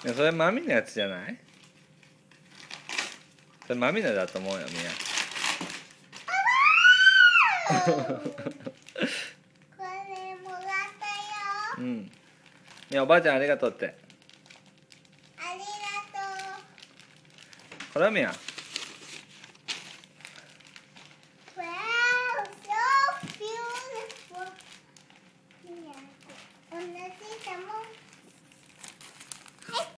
それマミのやつじゃない？それマミのだと思うよ、みや。 これもらったよ。 うん。みや、おばあちゃんありがとうって。 ありがとう。 これはみや。